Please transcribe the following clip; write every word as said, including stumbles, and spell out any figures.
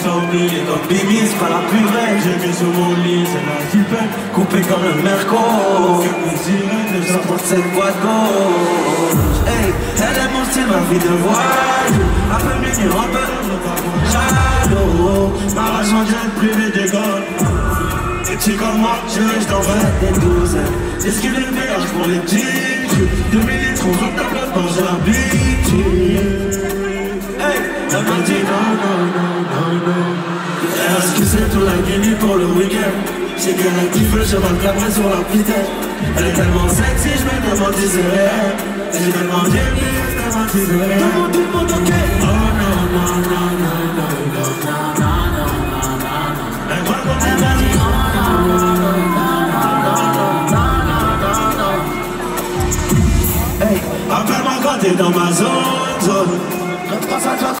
faire oublier comme Bibi, c'est pas la plus vraie. J'ai mis sur mon lit, c'est la type coupé comme le merco. Ça porte cette boîte gauche. Hey, elle est mon style, ma vie de voile. Un peu mignon, un peu jaloux. Ma rage en jet privé des gars. Et tu comme moi, je reste en vrai des douzaines. Esquive les péages pour les petits. Deux minutes, on roule ta place dans j'ai l'habitude. Hey, elle m'a dit non, non, non, non, non. Elle a excusé tout la Guinée pour le week-end. J'ai qu'elle a kiffé, je vais le cabrer sur la pitelle. Elle est tellement sexy, je me demande si c'est réel. J'ai tellement bien mis, je me demande si c'est réel. Tout le monde, tout le monde, ok. Oh non, non, non, non, non, non, non, non, non, non, non. Elle m'a dit oh non, non, non, non, non, non, non, non. Hey, appelle-moi quand t'es dans ma zone, zone.